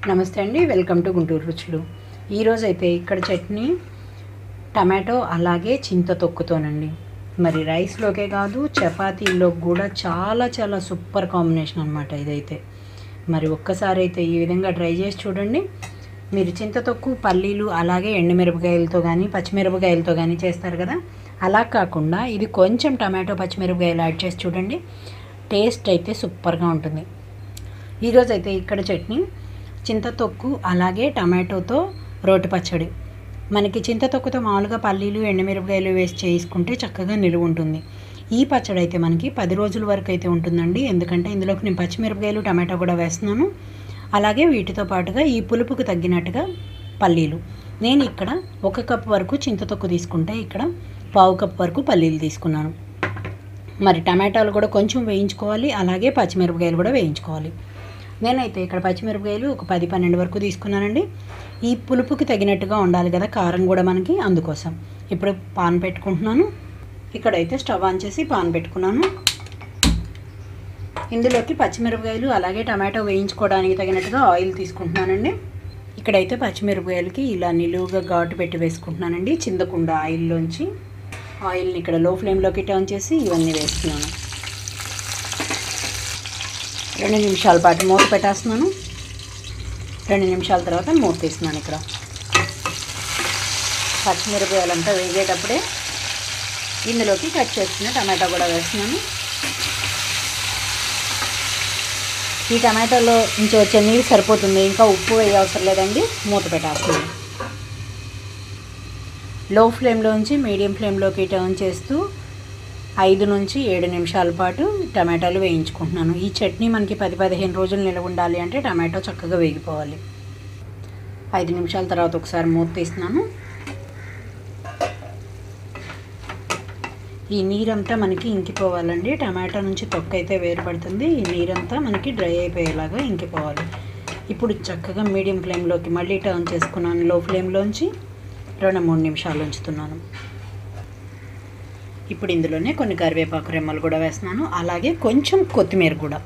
నమస్తే అండి, welcome to Guntur రుచులు. ఈరోజు అయితే ఇక్కడ చట్నీ టమాటో అలాగే చింత తొక్కుతోనండి. మరి రైస్లోకే కాదు చపాతీల్లో కూడా చాలా చాలా సూపర్ కాంబినేషన్ అనమాట ఇదైతే. మరి ఒక్కసారి అయితే ఈ విధంగా ట్రై చేసి చూడండి. మీరు చింత తొక్కు పల్లీలు అలాగే ఎండుమిరపకాయలతో కానీ పచ్చిమిరపకాయలతో కానీ చేస్తారు కదా, అలా కాకుండా ఇది కొంచెం టమాటో పచ్చిమిరపకాయలు యాడ్ చేసి చూడండి. టేస్ట్ అయితే సూపర్గా ఉంటుంది. ఈరోజు అయితే ఇక్కడ చట్నీ చింతతొక్కు అలాగే టమాటోతో రోటి పచ్చడి. మనకి చింతతొక్కుతో మామూలుగా పల్లీలు ఎండుమిరపకాయలు వేసి చేసుకుంటే చక్కగా నిలువ ఉంటుంది. ఈ పచ్చడి అయితే మనకి 10 రోజుల వరకు అయితే ఉంటుందండి. ఎందుకంటే ఇందులోకి నేను పచ్చిమిరపకాయలు టమాటో కూడా వేస్తున్నాను. అలాగే వీటితో పాటుగా ఈ పులుపుకు తగ్గినట్టుగా పల్లీలు. నేను ఇక్కడ 1 కప్ వరకు చింతతొక్కు తీసుకుంటే ఇక్కడ 1/2 కప్ వరకు పల్లీలు తీసుకున్నాను. మరి టమాటాలు కూడా కొంచెం వేయించుకోవాలి, అలాగే పచ్చిమిరపకాయలు కూడా వేయించుకోవాలి. నేనైతే ఇక్కడ పచ్చిమిరపకాయలు ఒక 10-12 వరకు తీసుకున్నానండి. ఈ పులుపుకి తగినట్టుగా ఉండాలి కదా కారం కూడా మనకి, అందుకోసం. ఇప్పుడు పాన్ పెట్టుకుంటున్నాను. ఇక్కడైతే స్టవ్ ఆన్ చేసి పాన్ పెట్టుకున్నాను. ఇందులోకి పచ్చిమిరపకాయలు అలాగే టమాటో వేయించుకోవడానికి తగినట్టుగా ఆయిల్ తీసుకుంటున్నానండి. ఇక్కడైతే పచ్చిమిరపకాయలకి ఇలా నిలువుగా ఘాటు పెట్టి వేసుకుంటున్నానండి. చిందకుండా ఆయిల్లోంచి. ఆయిల్ని ఇక్కడ లో ఫ్లేమ్లోకి టర్న్ చేసి ఇవన్నీ వేస్తున్నాను. 2 నిమిషాల పాటు మూత పెట్టేస్తున్నాను. 2 నిమిషాల తర్వాత మూత తీస్తున్నాను. ఇక్కడ పచ్చిమిరపకాయలంతా వేగేటప్పుడే ఇందులోకి కట్ చేసుకున్న టమాటా కూడా వేస్తున్నాను. ఈ టమాటాలో నుంచి వచ్చే నీరు సరిపోతుంది, ఇంకా ఉప్పు వేయ అవసరం లేదండి. మూత పెట్టేస్తున్నాను. లో ఫ్లేమ్లోంచి మీడియం ఫ్లేమ్లోకి టర్న్ చేస్తూ 5 నుంచి 7 నిమిషాల పాటు టమాటాలు వేయించుకుంటున్నాను. ఈ చట్నీ మనకి 10-15 రోజులు నిలవ ఉండాలి అంటే టమాటో చక్కగా వేగిపోవాలి. 5 నిమిషాల తర్వాత ఒకసారి మూత తీస్తున్నాను. ఈ నీరంతా మనకి ఇంకిపోవాలండి. టమాటా నుంచి తొక్క అయితే వేరుపడుతుంది. ఈ నీరంతా మనకి డ్రై అయిపోయేలాగా ఇంకిపోవాలి. ఇప్పుడు చక్కగా మీడియం ఫ్లేమ్లోకి మళ్ళీ టర్న్ చేసుకున్నాను. లో ఫ్లేమ్లోంచి 2-3 నిమిషాలు ఉంచుతున్నాను. ఇప్పుడు ఇందులోనే కొన్ని కరివేపాకు రెమ్మలు కూడా వేస్తున్నాను, అలాగే కొంచెం కొత్తిమీర కూడా.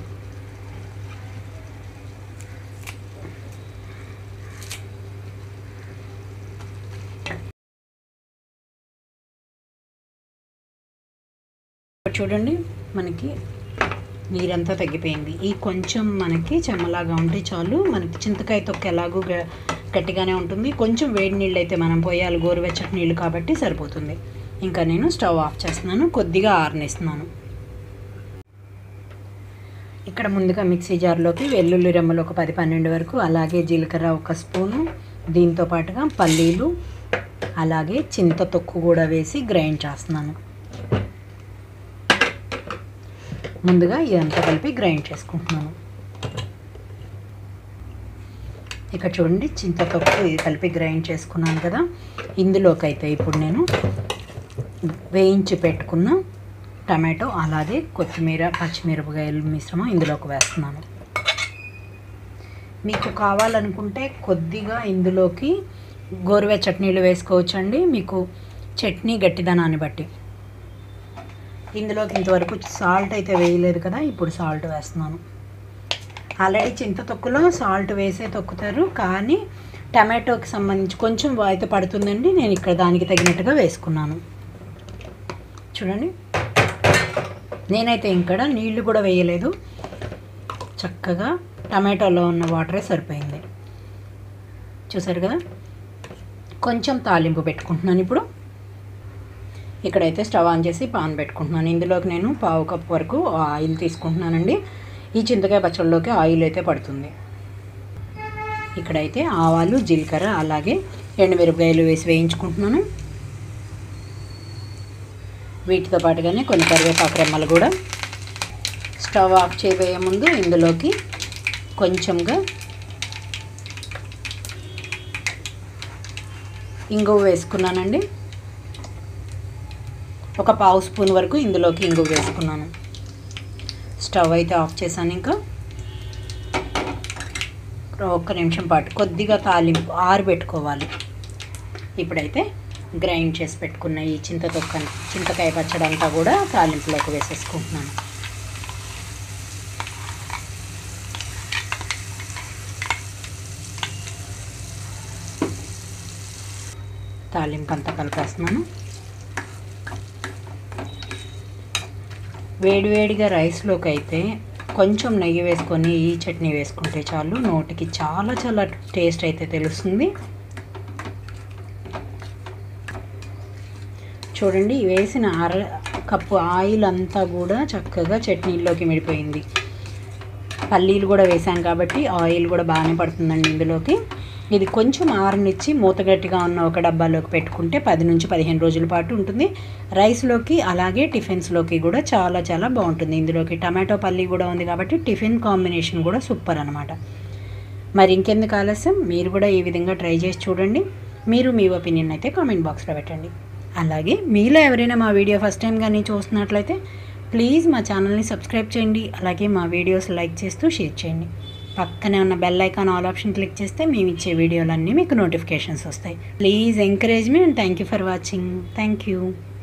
చూడండి, మనకి నీరంతా తగ్గిపోయింది. ఈ కొంచెం మనకి చెమ్మలాగా ఉంటే చాలు. మనకి చింతకాయ తొక్క ఎలాగూ గట్టిగానే ఉంటుంది. కొంచెం వేడి నీళ్ళు అయితే మనం పోయాలి, గోరువెచ్చటి నీళ్ళు కాబట్టి సరిపోతుంది. ఇంకా నేను స్టవ్ ఆఫ్ చేస్తున్నాను. కొద్దిగా ఆరనిస్తున్నాను. ఇక్కడ ముందుగా మిక్సీ జార్లోకి వెల్లుల్లి రెమ్మలు ఒక 10-12 వరకు, అలాగే జీలకర్ర 1 స్పూను, దీంతో పాటుగా పల్లీలు అలాగే చింత తొక్కు కూడా వేసి గ్రైండ్ చేస్తున్నాను. ముందుగా ఇదంతా కలిపి గ్రైండ్ చేసుకుంటున్నాను. ఇక్కడ చూడండి, చింత తొక్కు ఇది కలిపి గ్రైండ్ చేసుకున్నాను కదా. ఇందులోకి అయితే ఇప్పుడు నేను వేయించి పెట్టుకున్న టమాటో అలాగే కొత్తిమీర పచ్చిమిరపకాయల మిశ్రమం ఇందులోకి వేస్తున్నాను. మీకు కావాలనుకుంటే కొద్దిగా ఇందులోకి గోరువెచ్చటి నీళ్ళు వేసుకోవచ్చండి, మీకు చట్నీ గట్టిదనాన్ని బట్టి. ఇందులోకి ఇంతవరకు సాల్ట్ అయితే వేయలేదు కదా, ఇప్పుడు సాల్ట్ వేస్తున్నాను. ఆల్రెడీ చింత తొక్కులో సాల్ట్ వేసే తొక్కుతారు, కానీ టమాటోకి సంబంధించి కొంచెం అయితే పడుతుందండి. నేను ఇక్కడ దానికి తగినట్టుగా వేసుకున్నాను. చూడండి, నేనైతే ఇక్కడ నీళ్లు కూడా వేయలేదు. చక్కగా టమాటోలో ఉన్న వాటరే సరిపోయింది. చూసారు కదా. కొంచెం తాలింపు పెట్టుకుంటున్నాను. ఇప్పుడు ఇక్కడైతే స్టవ్ ఆన్ చేసి పాన్ పెట్టుకుంటున్నాను. ఇందులోకి నేను 1/2 కప్ వరకు ఆయిల్ తీసుకుంటున్నానండి. ఈ చింతకాయ పచ్చడిలోకి ఆయిల్ అయితే పడుతుంది. ఇక్కడైతే ఆవాలు జీలకర్ర అలాగే ఎండుమిరపకాయలు వేసి వేయించుకుంటున్నాను. వీటితో పాటుగానే కొన్ని కరివేపాకు రెమ్మలు కూడా. స్టవ్ ఆఫ్ చేయబోయే ముందు ఇందులోకి కొంచెంగా ఇంగువ వేసుకున్నానండి. ఒక 1/2 స్పూన్ వరకు ఇందులోకి ఇంగువ వేసుకున్నాను. స్టవ్ అయితే ఆఫ్ చేశాను. ఇంకా 1 నిమిషం పాటు కొద్దిగా తాలింపు ఆరబెట్టుకోవాలి. ఇప్పుడైతే గ్రైండ్ చేసి పెట్టుకున్న ఈ చింతకాయ పచ్చడి అంతా కూడా తాలింపులోకి వేసేసుకుంటున్నాను. తాలింపు అంతా కలిపేస్తున్నాను. వేడివేడిగా రైస్లోకి అయితే కొంచెం నెయ్యి వేసుకొని ఈ చట్నీ వేసుకుంటే చాలు, నోటికి చాలా చాలా టేస్ట్ అయితే తెలుస్తుంది. చూడండి, వేసిన కప్పు ఆయిల్ అంతా కూడా చక్కగా చట్నీలోకి మిడిపోయింది. పల్లీలు కూడా వేసాం కాబట్టి ఆయిల్ కూడా బాగానే పడుతుందండి ఇందులోకి. ఇది కొంచెం ఆరనిచ్చి మూత గట్టిగా ఉన్న ఒక డబ్బాలోకి పెట్టుకుంటే 10 నుంచి 15 రోజుల పాటు ఉంటుంది. రైస్లోకి అలాగే టిఫిన్స్లోకి కూడా చాలా చాలా బాగుంటుంది. ఇందులోకి టమాటో పల్లీ కూడా ఉంది కాబట్టి టిఫిన్ కాంబినేషన్ కూడా సూపర్ అనమాట. మరి ఇంకెందుకు ఆలస్యం, మీరు కూడా ఈ విధంగా ట్రై చేసి చూడండి. మీరు మీ ఒపీనియన్ అయితే కామెంట్ బాక్స్లో పెట్టండి. అలాగే మీలో ఎవరైనా మా వీడియో ఫస్ట్ టైం కానీ చూస్తున్నట్లయితే ప్లీజ్ మా ఛానల్ని సబ్స్క్రైబ్ చేయండి. అలాగే మా వీడియోస్ లైక్ చేస్తూ షేర్ చేయండి. పక్కనే ఉన్న bell icon all option click చేస్తే మేము ఇచ్చే వీడియోలన్నీ మీకు నోటిఫికేషన్స్ వస్తాయి. Please encourage me and thank you for watching. Thank you.